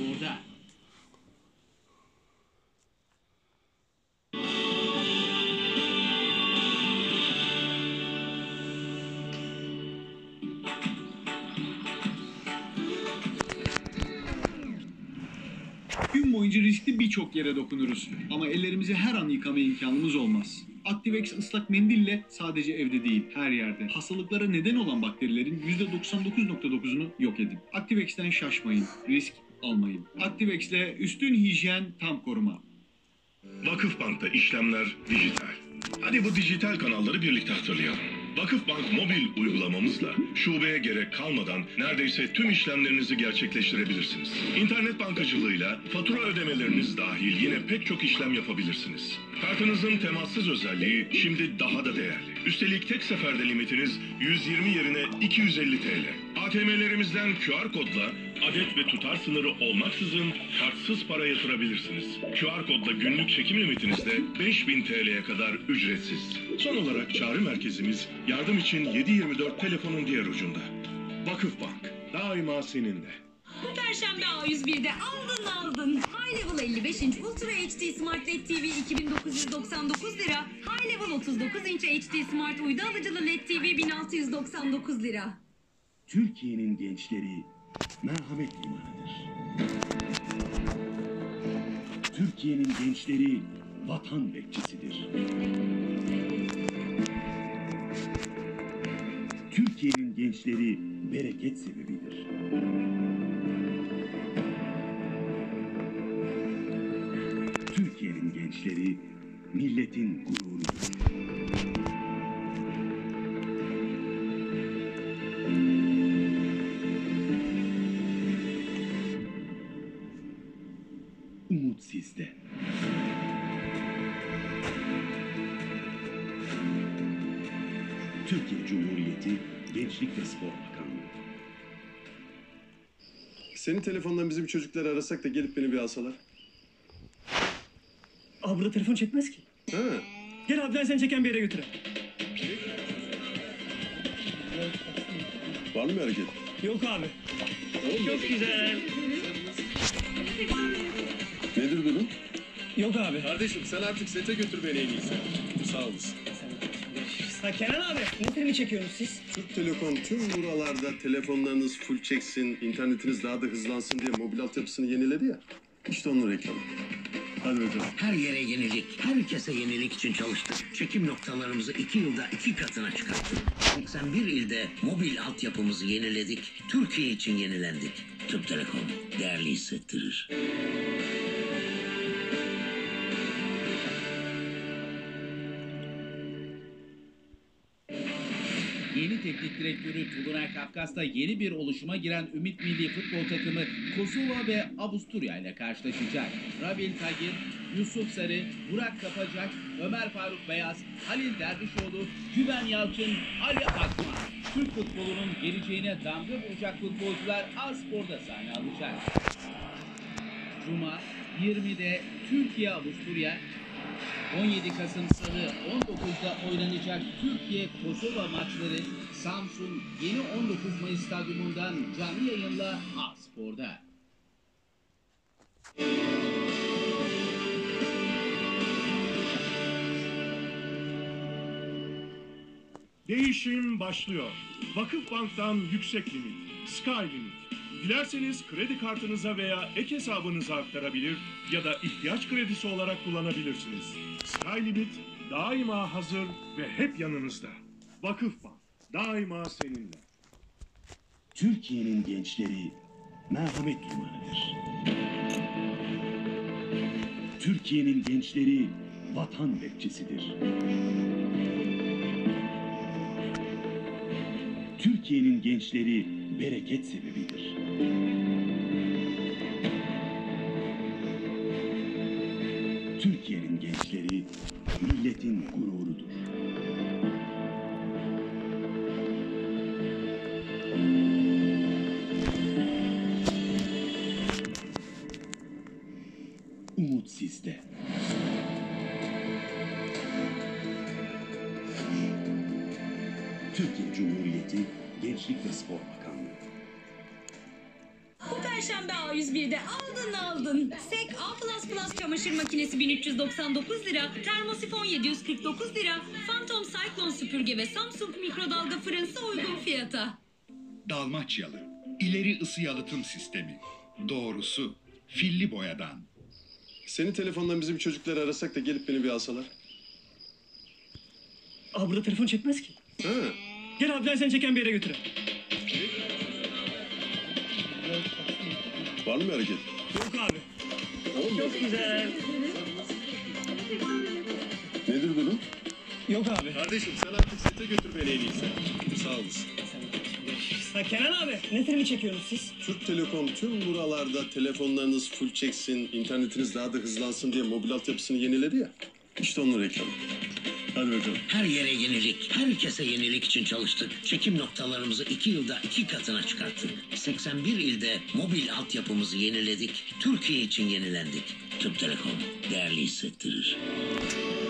Spor'da. Gün boyunca riskli birçok yere dokunuruz. Ama ellerimizi her an yıkama imkanımız olmaz. Activex ıslak mendille sadece evde değil, her yerde hastalıklara neden olan bakterilerin %99.9'unu yok edin. Activex'ten şaşmayın, risk almayın. Activex'le üstün hijyen, tam koruma. Vakıfbank'ta işlemler dijital. Hadi bu dijital kanalları birlikte hatırlayalım. Vakıfbank mobil uygulamamızla şubeye gerek kalmadan neredeyse tüm işlemlerinizi gerçekleştirebilirsiniz. İnternet bankacılığıyla fatura ödemeleriniz dahil yine pek çok işlem yapabilirsiniz. Kartınızın temassız özelliği şimdi daha da değerli. Üstelik tek seferde limitiniz 120 yerine 250 TL. ATM'lerimizden QR kodla adet ve tutar sınırı olmaksızın kartsız para yatırabilirsiniz. QR kodla günlük çekim limitiniz de 5000 TL'ye kadar ücretsiz. Son olarak çağrı merkezimiz yardım için 7/24 telefonun diğer ucunda. Vakıfbank daima seninle. Bu perşembe A101'de aldın. High Level 55 inç Ultra HD Smart LED TV 2999 lira. High Level 39 inç HD Smart uydu alıcılı LED TV 1699 lira. Türkiye'nin gençleri merhamet limanıdır. Türkiye'nin gençleri vatan bekçisidir. Türkiye'nin gençleri bereket sebebidir. Türkiye'nin gençleri milletin gururudur. Umut sizde. Türkiye Cumhuriyeti Gençlik ve Spor Bakanlığı. Senin telefondan bizim çocukları arasak da gelip beni bir alsalar. Abi burada telefon çekmez ki. Ha. Gel abi ben seni çeken bir yere götüreyim. Var mı bir hareket? Yok abi. Çok güzel. Nedir durum? Yok abi. Kardeşim sen artık sete götür beni en iyisi. Sağ olasın. Ha Kenan abi ne filmi çekiyorsunuz siz? Türk Telekom tüm buralarda telefonlarınız full çeksin, internetiniz daha da hızlansın diye mobil altyapısını yeniledi ya. İşte onun reklamı. Hadi bakalım. Her yere yenilik, herkese yenilik için çalıştık. Çekim noktalarımızı 2 yılda 2 katına çıkarttık. 81 ilde mobil altyapımızı yeniledik. Türkiye için yenilendik. Türk Telekom değerli hissettirir. Yeni teknik direktörü Tolunay Kafkas'ta yeni bir oluşuma giren Ümit Milli Futbol takımı Kosova ve Avusturya ile karşılaşacak. Rabil Tagir, Yusuf Sarı, Burak Kapacak, Ömer Faruk Beyaz, Halil Dervişoğlu, Güven Yalçın, Ali Akman. Türk futbolunun geleceğine damga vuracak futbolcular A-Spor'da sahne alacak. Cuma 20'de Türkiye-Avusturya, 17 Kasım Salı 19'da oynanacak Türkiye-Kosova maçları Samsun Yeni 19 Mayıs Stadyumundan canlı yayınla A-Spor'da. Değişim başlıyor. Vakıfbank'tan yüksek limit, Sky Limit. Dilerseniz kredi kartınıza veya ek hesabınıza aktarabilir ya da ihtiyaç kredisi olarak kullanabilirsiniz. Sky Limit daima hazır ve hep yanınızda. Vakıfbank daima seninle. Türkiye'nin gençleri merhamet limanıdır. Türkiye'nin gençleri vatan bekçisidir. Türkiye'nin gençleri bereket sebebidir. Türkiye'nin gençleri milletin gururudur. Umut sizde. Türkiye Cumhuriyeti Gençlik ve Spor Bakanlığı. Bu perşembe A101'de aldın. Sek A++ çamaşır makinesi 1399 lira, termosifon 749 lira, Phantom Cyclone süpürge ve Samsung mikrodalga fırınsa uygun fiyata. Dalmaçyalı, ileri ısı yalıtım sistemi. Doğrusu filli boyadan. Senin telefondan bizim çocukları arasak da gelip beni bir alsalar. Abi burada telefon çekmez ki. Ha. Gel abi ben seni çeken bir yere götüreyim. Var mı bir hareket? Yok abi. Tamam mı? Çok güzel. Nedir durum? Yok abi. Kardeşim sen artık sete götür beni en iyisi. Sağ olasın. Ha Kenan abi ne filmi çekiyorsunuz siz? Türk Telekom tüm buralarda telefonlarınız full çeksin, internetiniz daha da hızlansın diye mobil altyapısını yeniledi ya. İşte onun reklamı. Hadi bakalım. Her yere yenilik, herkese yenilik için çalıştık. Çekim noktalarımızı 2 yılda 2 katına çıkarttık. 81 ilde mobil altyapımızı yeniledik. Türkiye için yenilendik. Türk Telekom değerli hissettirir.